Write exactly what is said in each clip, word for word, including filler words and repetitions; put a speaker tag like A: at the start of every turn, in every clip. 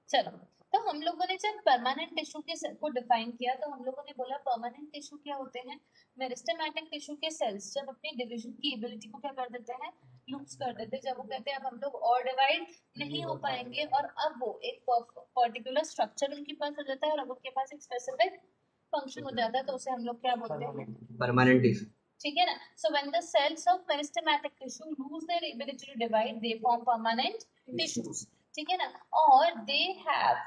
A: चलो, तो हम लोगों ने जब परमानेंट टिश्यू के सेल को डिफाइन किया तो हम लोगों ने बोला परमानेंट टिश्यू क्या होते हैं, मेरिस्टेमेटिक टिश्यू के सेल्स जब अपनी डिवीजन की एबिलिटी को क्या कर देते हैं, लूज कर देते हैं। जब वो कहते हैं अब हम लोग और डिवाइड नहीं हो पाएंगे और अब वो एक पर्टिकुलर स्ट्रक्चर उनके पास हो जाता है और अब उनके पास एक स्पेसिफिक फंक्शन हो जाता है, तो उसे हम लोग क्या बोलते हैं,
B: परमानेंट टिश्यू।
A: ठीक है ना। So when the cells of meristematic tissue lose their ability to divide they form permanent tissues, ठीक है ना। और they have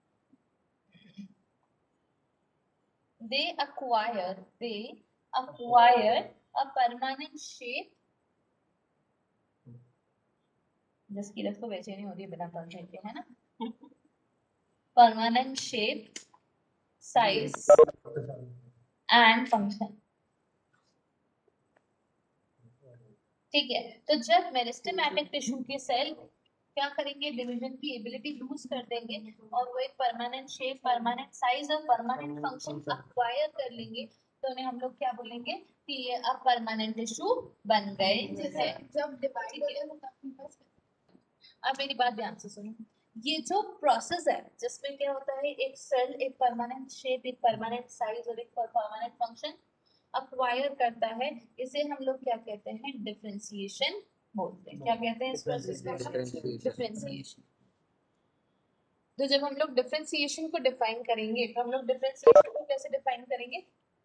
A: they acquire they acquire a permanent shape, जिसकी रस को बेचैनी हो रही है बिना पढ़ने के, है ना, permanent shape, size and function, ठीक है। तो जब मेरिस्टेमेटिक टिश्यू के सेल क्या करेंगे, डिवीजन की एबिलिटी लूज कर देंगे और वो एक परमानेंट शेप, परमानेंट साइज और परमानेंट फंक्शन अक्वायर कर लेंगे, तो उन्हें हम लोग क्या बोलेंगे कि ये अब परमानेंट टिश्यू बन गए हैं। जब डिवाइड हो गए तो अब मेरी बात ध्यान से सुनो, ये जो प्रोसेस है जिसमें क्या होता है, एक सेल एक परमानेंट शेप, एक परमानेंट साइज और एक परमानेंट फंक्शन अक्वायर करता है, इसे हम लोग क्या कहते हैं, डिफरेंशिएशन बोलते हैं। क्या कहते हैं इस प्रोसेस को, डिफरेंशिएशन। तो जब हम लोग डिफरेंशिएशन को डिफाइन करेंगे तो हम लोग डिफरेंशिएशन को कैसे डिफाइन करेंगे,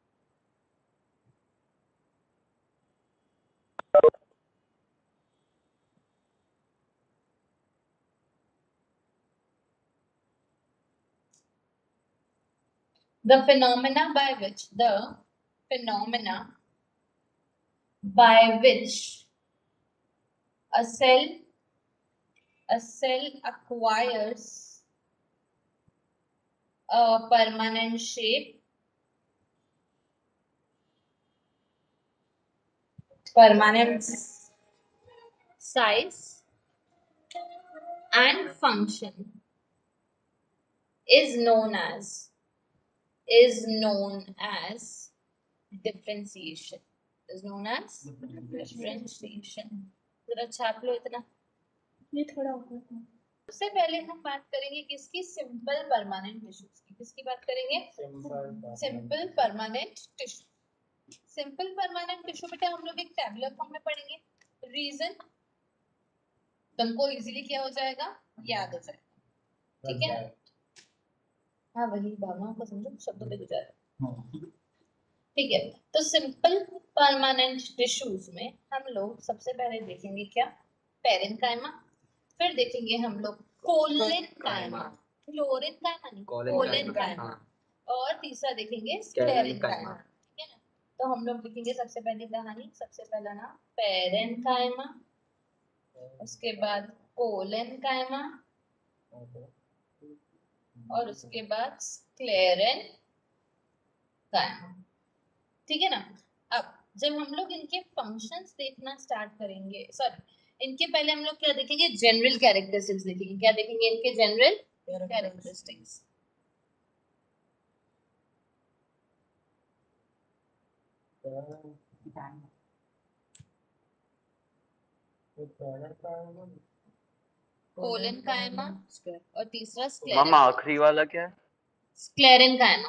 A: the phenomena by which the phenomena by which a cell a cell acquires a permanent shape, permanent size and function is known as is known as differentiation is known as differentiation। जरा छाप लो इतना, ये थोड़ा ऊपर। सबसे पहले हम बात करेंगे किसकी, सिंपल परमानेंट टिश्यूज की। किसकी बात करेंगे, simple permanent tissue. Simple permanent tissue बेटा हम लोग एक टैबुलर फॉर्म में पढ़ेंगे, रीजन तुमको इजीली क्या हो जाएगा, याद हो जाएगा, ठीक है। हाँ वही भावनाओं को समझो, शब्दों पे गुजारो, ठीक है। तो सिंपल परमानेंट टिश्यूज में हम लोग सबसे पहले देखेंगे क्या, पेरेन्काइमा, फिर देखेंगे हम लोग कोलेनकाइमा, क्लोरेनकाइमा नहीं कोलेनकाइमा, और तीसरा देखेंगे स्क्लेरेनकाइमा, ठीक है ना। तो हम लोग देखेंगे सबसे पहली कहानी, सबसे पहला नाम पेरेन्काइमा, उसके बाद कोलेनकाइमा और उसके बाद स्क्लेरेनकाइमा, ठीक है ना। अब जब हम लोग इनके फंक्शंस देखना स्टार्ट करेंगे, सॉरी इनके पहले हम लोग क्या देखेंगे, जनरल कैरेक्टरिस्टिक्स देखेंगे। क्या देखेंगे, इनके जनरल कैरेक्टरिस्टिक्स। कोलेनकाइमा और तीसरा
C: मैम आखिरी वाला क्या है,
A: स्क्लेरेनकाइमा,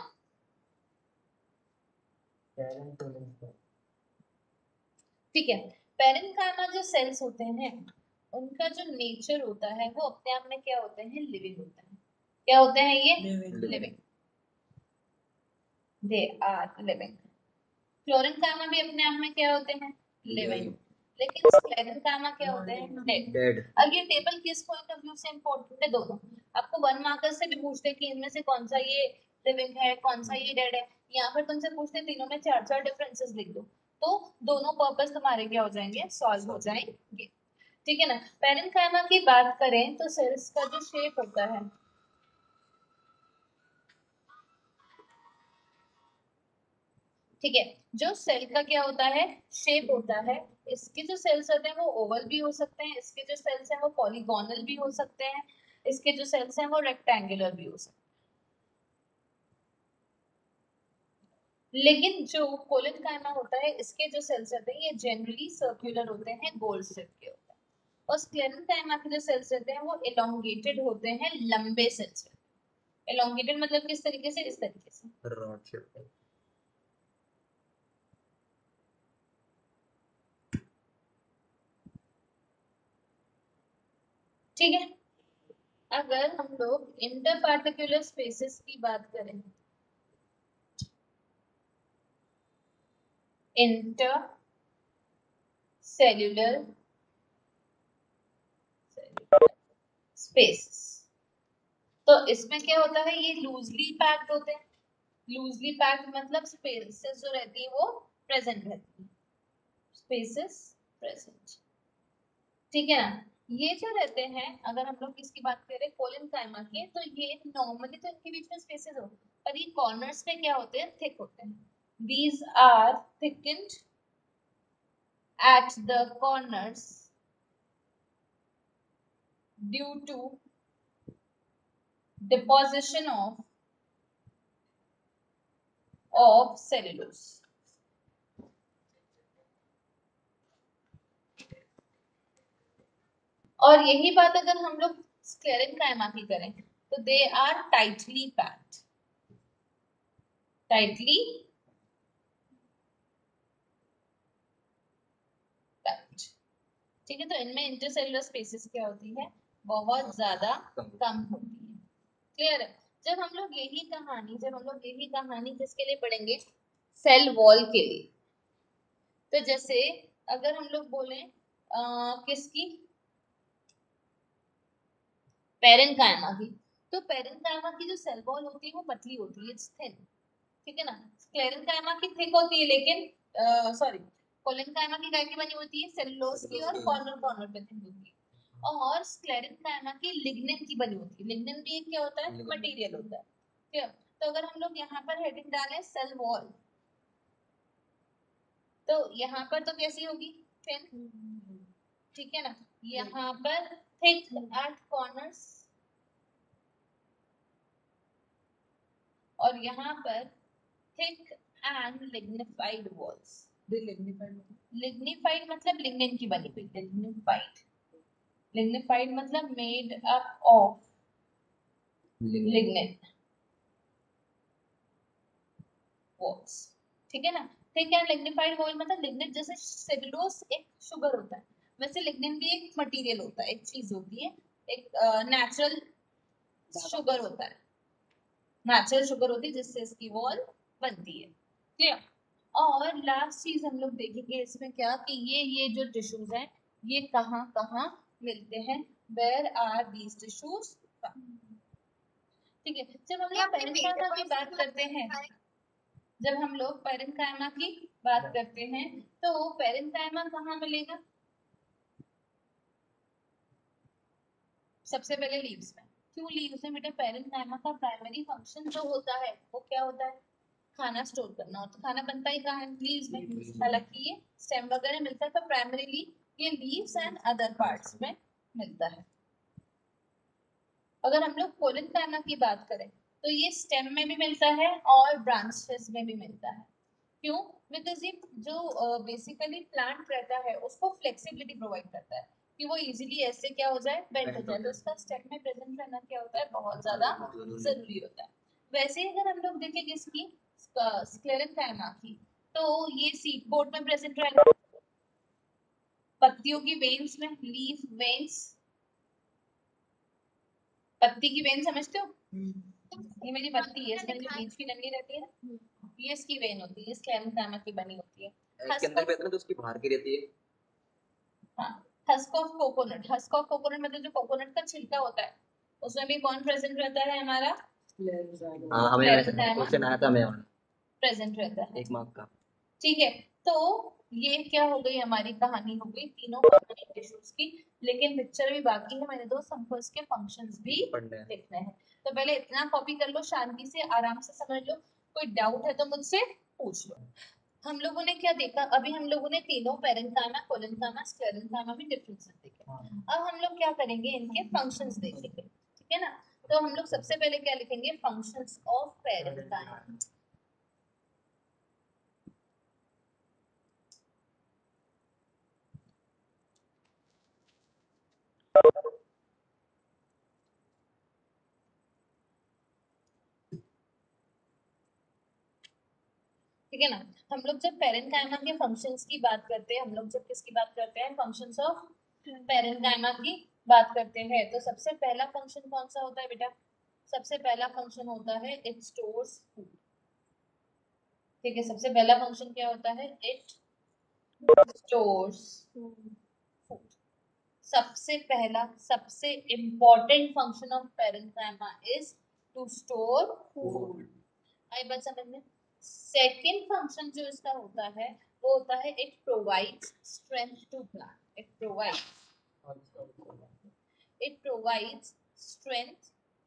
A: ठीक है। पेरेन्काइमा जो सेल्स होते हैं उनका जो नेचर होता है वो अपने आप में क्या होते हैं, लिविंग होते हैं। क्या होते हैं ये, living, they are living. Chlorenchyma भी अपने आप में क्या होते हैं, लिविंग, लेकिन स्क्लेरेनकाइमा क्या होते हैं, डेड। अब ये टेबल किस पॉइंट ऑफ व्यू से इंपॉर्टेंट है, दोनों। आपको वन मार्कर से भी पूछते हैं कि इनमें से कौन सा ये लिविंग है, कौन सा ये डेड है, या फिर तुमसे पूछते हैं तीनों में चार चार डिफरेंसेस लिख दो, तो दोनों पर्पस तुम्हारे क्या हो जाएंगे, सॉल्व हो जाएंगे, ठीक है ना। पेरेन्काइमा की बात करें तो सेल्स का जो शेप होता है, ठीक है, जो सेल का क्या होता है, शेप होता है। इसके जो सेल्स होते हैं वो ओवल भी हो सकते हैं, इसके जो सेल्स हैं वो पॉलीगोनल भी हो सकते हैं, इसके जो सेल्स हैं वो रेक्टेंगुलर भी हो सकते हैं। लेकिन जो कोलेनकाइमा होता है इसके जो सेल्स होते हैं ये जनरली सर्कुलर होते हैं, गोल शेप के होते हैं, और स्क्लेरेंकाइमा के जो सेल्स रहते हैं वो एलोंगेटेड होते हैं, लंबे सेल्स। एलोंगेटेड मतलब किस तरीके से, इस तरीके से
B: रॉड शेप।
A: ठीक है। अगर हम लोग इंटरपार्टिकुलर स्पेसेस की बात करें, इंटर सेल्यूलर स्पेसेस, तो इसमें क्या होता है, ये लूजली पैक्ड होते हैं। लूजली पैक्ड मतलब स्पेसेस जो रहती है वो प्रेजेंट रहती है, स्पेसेस प्रेजेंट। ठीक है ना। ये जो रहते हैं, अगर हम लोग किसकी बात करें, कोलिनकाइमा के, तो ये नॉर्मली तो इनके बीच में स्पेसेस हो, पर ये कॉर्नर्स पे क्या होते हैं, थिक होते हैं। These are thickened at the corners due to deposition of of cellulose. और यही बात अगर हम लोग स्क्लेरेंकाइमा की करें तो they are tightly packed, tightly packed. ठीक है, तो इनमें इंटरसेलुलर स्पेसेस क्या होती है, बहुत ज्यादा कम होती है। क्लियर है। जब हम लोग यही कहानी जब हम लोग यही कहानी किसके लिए पढ़ेंगे, सेल वॉल के लिए। तो जैसे अगर हम लोग बोले किसकी, पेरेन्काइमा की, तो पेरेन्काइमा की जो सेल वॉल होती है वो पतली होती है, इट्स थिन। ठीक है ना। स्क्लेरेन्काइमा की थिक होती है, लेकिन सॉरी कोलिनकाइमा की काय की बनी होती है, सेलुलोज की, और कॉर्नर कॉर्नर पे थिन होती है। और स्क्लेरेन्काइमा की लिग्निन की बनी होती है। लिग्निन भी एक क्या होता है, मटेरियल होता है। ठीक है। तो अगर हम लोग यहाँ पर हेडिंग डालें सेल वॉल, तो यहाँ पर तो कैसी होगी, थिन। ठीक है ना। यहाँ पर थिक एट कॉर्नर्स, और यहाँ पर thick and lignified walls. Lignified मतलब लिग्निन की बनी हुई, लिग्निफाइड। लिग्निफाइड मतलब made up of lignin walls. ठीक है ना। थिक एंड लिग्निफाइड वॉल मतलब लिग्निन, जैसे सेलुलोज एक शुगर होता है, वैसे लिग्निन भी एक मटेरियल होता है, एक चीज होती है, एक नेचुरल uh, शुगर होता है, नेचुरल शुगर होती है जिससे इसकी वॉल बनती है। क्लियर। और लास्ट चीज हम लोग देखेंगे इसमें क्या, कि ये ये जो टिश्यूज हैं ये कहाँ कहाँ मिलते हैं, वेयर आर दीज टिश्यूज। ठीक है। जब हम लोग पेरेन्काइमा की बात करते हैं जब हम लोग पेरेन्काइमा की बात करते हैं तो पेरेन्काइमा कहाँ मिलेगा, सबसे पहले लीव्स में। क्यों लीव्स में बेटा, पेरेन्काइमा का प्राइमरी फंक्शन जो होता है वो क्या होता है, खाना स्टोर करना होता है। खाना बनता ही कहाँ है, लीव्स में। हालांकि ये स्टेम वगैरह मिलता है, पर प्राइमरीली ये लीव्स एंड अदर पार्ट्स में मिलता है। अगर हम लोग कोलिनकाइमा की बात करें तो ये स्टेम में भी मिलता है और ब्रांचेस में भी मिलता है। क्यों, बिकॉज ये जो बेसिकली uh, प्लांट रहता है उसको फ्लेक्सिबिलिटी प्रोवाइड करता है कि वो इजीली ऐसे क्या हो जाए, बेंड हो जाए, तो उसका स्टेम में प्रेजेंट रहना क्या होता है, बहुत ज्यादा जरूरी होता है। वैसे ही अगर हम लोग देखें किसकी, स्क्लेरेन्काइमा की, तो ये सीड कोट में प्रेजेंट रहेगा, पत्तियों की वेन्स में, लीफ वेन्स, पत्ती की वेन समझते हो, ये मेरी पत्ती है, इसमें जो बीच की डंडी रहती है ना, ये इसकी वेन होती है, स्क्लेरेन्काइमा की बनी होती है।
B: इसके अंदर भी तो उसकी बाहर की रहती है।
A: हाँ, husk of coconut, husk of coconut मतलब जो कोकोनट का छिलका होता है उसमें भी कौन प्रेजेंट रहता है, हमारा
B: हाँ, हमें क्वेश्चन आया था, मैं
A: प्रेजेंट रहता है
B: एक मार्क का।
A: ठीक है। तो ये क्या हो गई, हमारी कहानी हो गई तीनों ऑर्गेनिक टिश्यूज की, लेकिन पिक्चर भी बाकी है मेरे दोस्त, हमको इसके फंक्शंस भी देखने हैं। तो पहले इतना कॉपी कर लो, शांति से आराम से समझ लो, कोई डाउट है तो मुझसे पूछ लो। हम लोगों ने क्या देखा, अभी हम लोगों ने तीनों पेरेन्काइमा, कोलिनकाइमा, स्क्लेरेन्काइमा में डिफरेंसेस देखे। अब हम लोग क्या करेंगे, इनके फंक्शंस देखेंगे। ठीक है ना। तो हम लोग सबसे पहले क्या लिखेंगे, फंक्शंस ऑफ पेरेन्काइमा। ठीक है ना। हम लोग जब पैरेन्काइमा के फंक्शंस की बात करते हैं, हम लोग जब किसकी बात करते हैं, फंक्शंस ऑफ पैरेन्काइमा की बात करते हैं, तो सबसे पहला फंक्शन कौन सा होता है बेटा? सबसे पहला फंक्शन होता है इट स्टोर्स फूड। ठीक है, सबसे पहला फंक्शन क्या होता है? It stores food. सबसे पहला, सबसे important function of parenchyma is to store food. आई बात समझ में? सेकेंड फंक्शन जो इसका होता है वो होता है it provides strength to plant. It provides it provides strength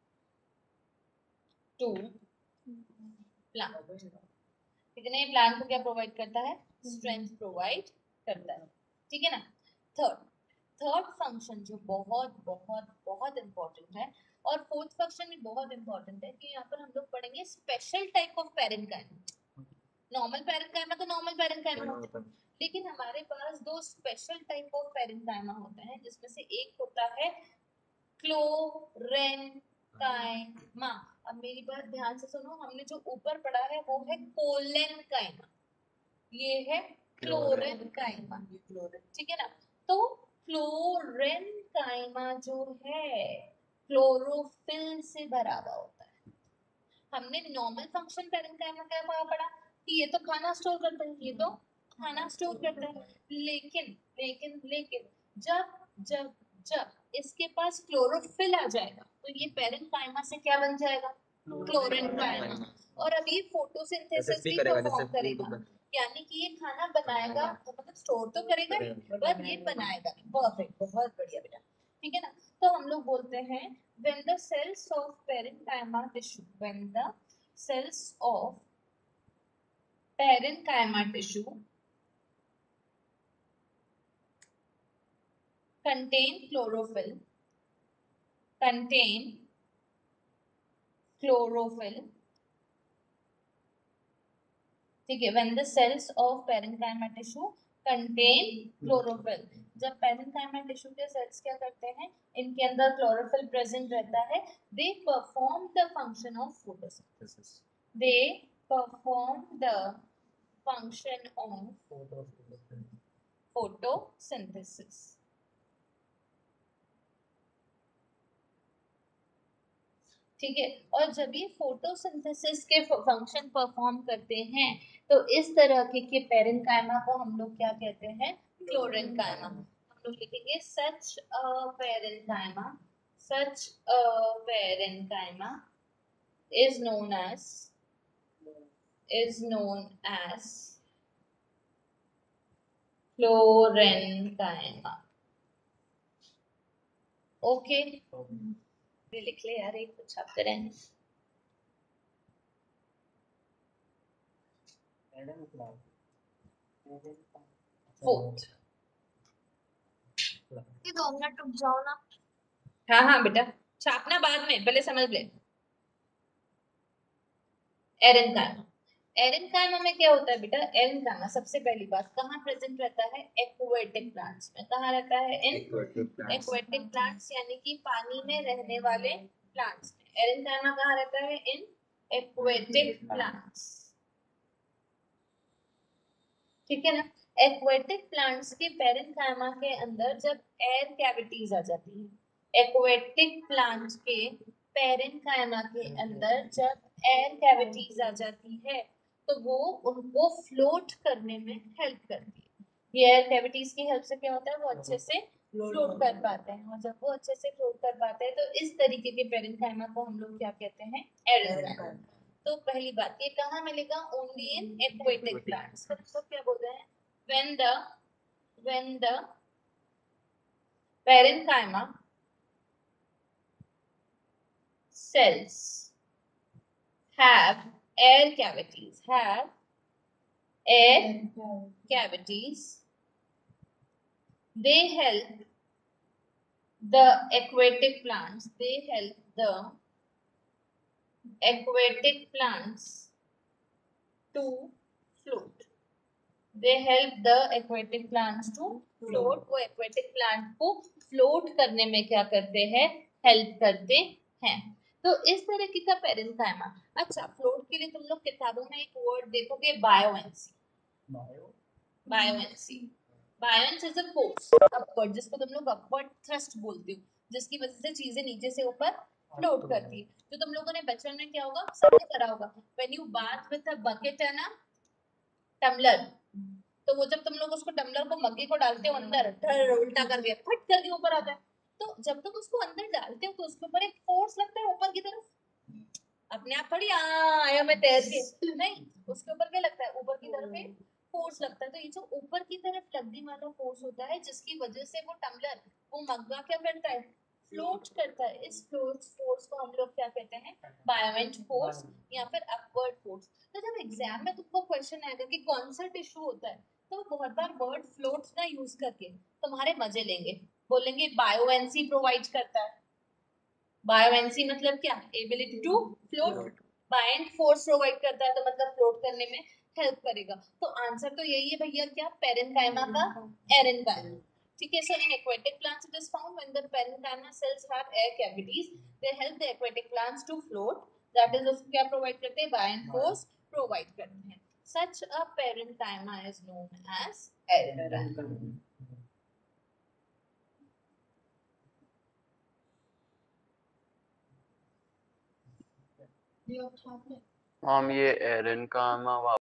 A: to plant. ठीक है ना, ये प्लांट को क्या प्रोवाइड करता है? स्ट्रेंथ प्रोवाइड करता है। ठीक है ना। थर्ड थर्ड फंक्शन जो बहुत बहुत बहुत इंपॉर्टेंट है, और फोर्थ फंक्शन भी बहुत इंपॉर्टेंट है, कि यहाँ पर हम लोग पढ़ेंगे special type of parenchyma. Normal parenchyma तो नॉर्मल पैरेन्काइमा होता है, लेकिन हमारे पास दो स्पेशल टाइप ऑफ पैरेन्काइमा होते हैं, जिसमें से एक होता है क्लोरेन्काइमा। अब मेरी बात ध्यान से सुनो, हमने जो ऊपर पढ़ा है वो है कोलेन्काइमा, ये है क्लोरेन्काइमा। ठीक है ना। तो क्लोरेन्काइमा जो है क्लोरोफिल से भरा हुआ होता है। हमने नॉर्मल फंक्शन पैरेन्काइमा क्या पढ़ा कि ये तो खाना स्टोर करता है, ये तो खाना स्टोर करता है, लेकिन लेकिन लेकिन जब जब जब इसके पास क्लोरोफिल आ जाएगा तो ये पैरेन्काइमा से क्या बन जाएगा? क्लोरेन्काइमा। और अब ये फोटोसिंथेसिस भी परफॉर्म करेगा, यानी कि ये खाना बनाएगा, तो मतलब स्टोर तो करेगा ही, पर ये बनाएगा। परफेक्ट, बहुत बढ़िया बेटा। ठीक है ना। तो हम लोग बोलते हैं when the cells of parenchyma tissue when the cells of parenchyma tissue contain chlorophyll contain chlorophyll ठीक है, when the cells of parenchyma tissue contain chlorophyll, जब parenchyma tissue के cells क्या करते हैं, इनके अंदर chlorophyll present रहता है, they perform the function of photosynthesis they perform the function of photosynthesis। ठीक है, और जब ये फोटोसिंथेसिस के फंक्शन परफॉर्म करते हैं तो इस तरह के, के पैरेन्काइमा को हम लोग क्या कहते हैं? क्लोरेन्काइमा। हम लोग लिखेंगे such a parenchyma such a parenchyma is known as is known as chlorenchyma. Okay, लिख ले यार, एक कुछ छापते रहें। फोर्थ,
D: दो मिनट रुक जाओ ना।
A: हाँ हाँ बेटा, छापना बाद में, पहले समझ ले। एरेन्काइमा, एरेन्काइमा में क्या होता है बेटा? एरेन्काइमा सबसे पहली बात कहाँ प्रेजेंट रहता है? एक्वेटिक प्लांट्स में। कहाँ रहता है? इन एक्वेटिक प्लांट्स, यानी कि पानी में रहने वाले प्लांट्स में। एरेन्काइमा कहाँ रहता है? In aquatic plants. ठीक है ना। एक्वेटिक प्लांट्स के पैरेन्काइमा के अंदर जब एयर कैविटीज आ जाती है, एक्वेटिक प्लांट्स के पैरेन्काइमा के अंदर जब एयर कैविटीज आ जाती है तो वो उनको फ्लोट करने में हेल्प करती है। ये एयर कैविटीज की हेल्प से क्या होता है? वो अच्छे से फ्लोट कर पाते हैं, और जब वो अच्छे से फ्लोट कर पाते हैं तो इस तरीके के पैरेन्काइमा को हम लोग क्या कहते हैं? एरेन्काइमा। तो पहली बात, ये कहाँ मिलेगा? Only in aquatic plants. तो क्या बोलते हैं? when the when the parenchyma cells have air cavities have air cavities they help the aquatic plants they help the aquatic plants to float they help the aquatic plants to float वो aquatic plant को float करने में क्या करते हैं? Help करते हैं। तो इस तरीके का पेरेंकाइमा। अच्छा, फ्लोट के लिए तुम लोग किताबों में एक वर्ड देखोगे, buoyancy. Buoyancy buoyance is a force upward, जिसको तुम लोग अपवर्ड थ्रस्ट बोलते हो, जिसकी वजह से चीजें नीचे से ऊपर फ्लोट करती है। तो तुम लोगों ने बचपन में क्या होगा, सबने करा होगा, when you bath with a bucket and a tumbler, तो वो जब तुम लोग उसको टम्बलर को मग्गे को डालते हो अंदर, ढर उल्टा करके फट करके ऊपर आता है, तो जब तुम उसको अंदर डालते हो तो उसके ऊपर एक फोर्स लगता है ऊपर की तरफ, अपने आप थोड़ी आया मैं तैर के, नहीं, उसके ऊपर क्या लगता है, ऊपर की तरफ एक फोर्स लगता है। तो ये जो ऊपर की तरफ लगने वाला फोर्स होता है, जिसकी वजह से वो टम्बलर, वो मग्गा क्या करता है, फ्लोट करता है। इस फ्लोट फोर्स को हम लोग क्या कहते हैं, बायोवेंट फोर्स या फिर अपवर्ड फोर्स। तो जब एग्जाम में तुमको क्वेश्चन आएगा कि कौन सा टिश्यू होता है, तो बहुत बार वर्ड फ्लोट्स ना यूज करके तुम्हारे मजे लेंगे, बोलेंगे बायोवेंसी प्रोवाइड करता है। बायोवेंसी मतलब क्या, ability to float. Buoyant force provide करता है, तो मतलब फ्लोट करने में हेल्प करेगा। तो आंसर तो यही है भैया, क्या, पेरेन्काइमा का एरेन्काइमा। ठीक है, सो इन aquatic plants it is found when the parenchyma cells have air cavities, they help the aquatic plants to float, that is उसको क्या प्रोवाइड करते हैं, बायंट फोर्स प्रोवाइड करते हैं। such a parenchyma is known as erenchyma।
C: हम ये एरन का